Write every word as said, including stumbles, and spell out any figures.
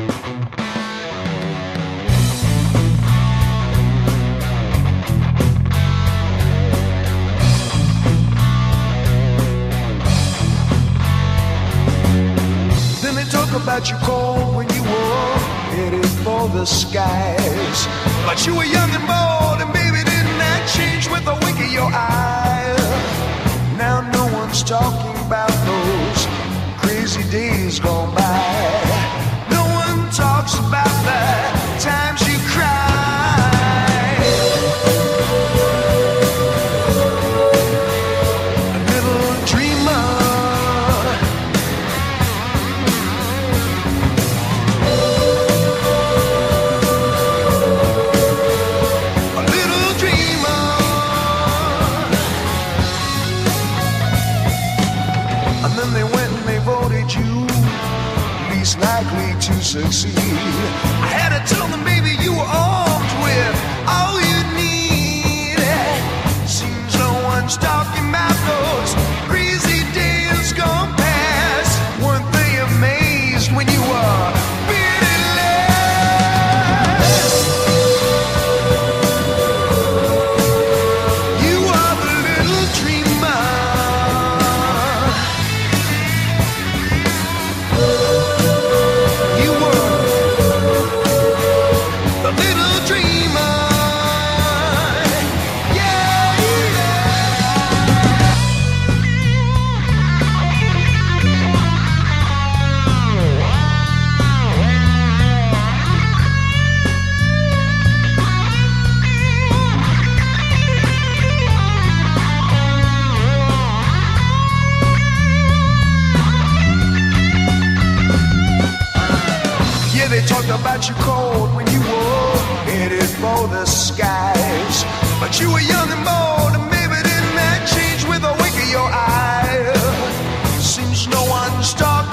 About you cold when you were headed for the skies, but you were young and bold, and baby, didn't that change with a wink of your eye? Now no one's talking about those crazy days gone by. No one talks about the times you cried. Likely to succeed. I had to tell them, baby, you were armed with all you need. Seems no one's talking about those crazy days gone past. Weren't they amazed when you were bearded-less? You are the little dreamer. They talked about you cold when you were headed for the skies, but you were young and bold, and maybe didn't that change with a wink of your eye? Seems no one's talking